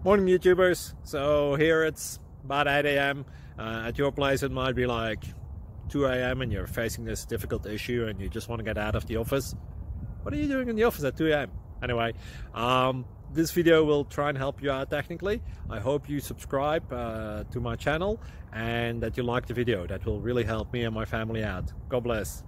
Morning YouTubers. So here it's about 8 a.m. At your place it might be like 2 a.m. and you're facing this difficult issue and you just want to get out of the office. What are you doing in the office at 2 a.m.? Anyway, this video will try and help you out technically. I hope you subscribe to my channel and that you like the video. That will really help me and my family out. God bless.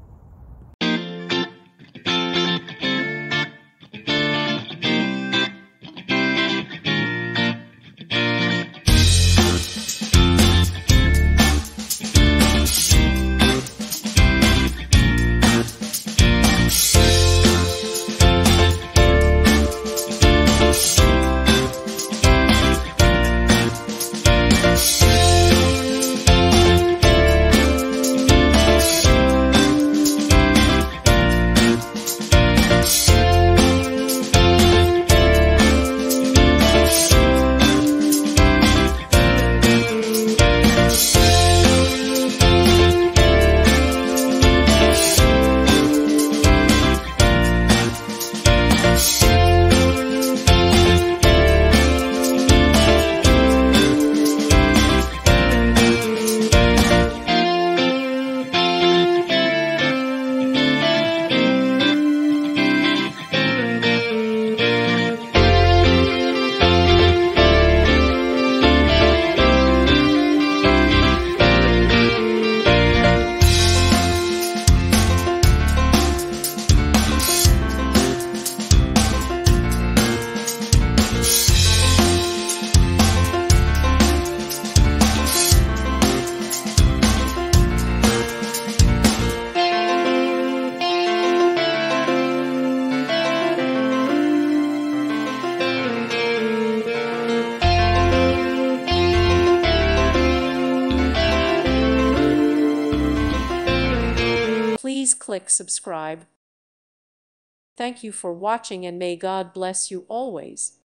Please click subscribe. Thank you for watching and may God bless you always.